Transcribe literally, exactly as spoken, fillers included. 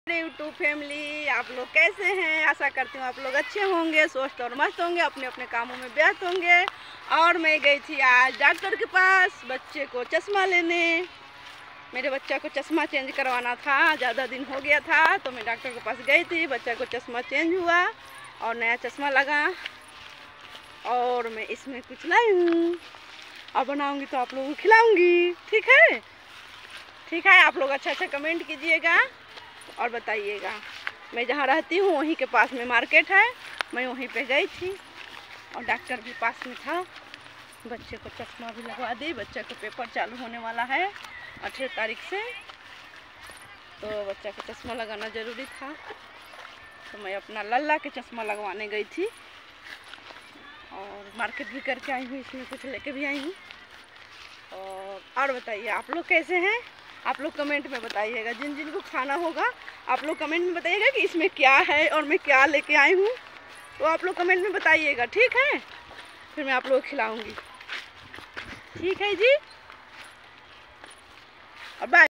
YouTube family, आप लोग कैसे हैं? आशा करती हूँ आप लोग अच्छे होंगे, स्वस्थ और मस्त होंगे, अपने अपने कामों में व्यस्त होंगे। और मैं गई थी आज डॉक्टर के पास बच्चे को चश्मा लेने। मेरे बच्चा को चश्मा चेंज करवाना था, ज़्यादा दिन हो गया था, तो मैं डॉक्टर के पास गई थी। बच्चा को चश्मा चेंज हुआ और नया चश्मा लगा। और मैं इसमें कुछ लाई हूँ, और बनाऊँगी तो आप लोगों को खिलाऊँगी। ठीक है? ठीक है, आप लोग अच्छा अच्छा कमेंट कीजिएगा और बताइएगा। मैं जहाँ रहती हूँ वहीं के पास में मार्केट है, मैं वहीं पे गई थी और डॉक्टर भी पास में था। बच्चे को चश्मा भी लगवा दी। बच्चे को पेपर चालू होने वाला है अठारह तारीख से, तो बच्चा को चश्मा लगाना ज़रूरी था, तो मैं अपना लल्ला के चश्मा लगवाने गई थी और मार्केट भी करके आई हूँ, इसमें कुछ लेके भी आई हूँ। और और बताइए आप लोग कैसे हैं? आप लोग कमेंट में बताइएगा। जिन जिन को खाना होगा आप लोग कमेंट में बताइएगा कि इसमें क्या है और मैं क्या लेके आई हूँ, तो आप लोग कमेंट में बताइएगा। ठीक है? फिर मैं आप लोग को खिलाऊँगी। ठीक है जी, और बाय।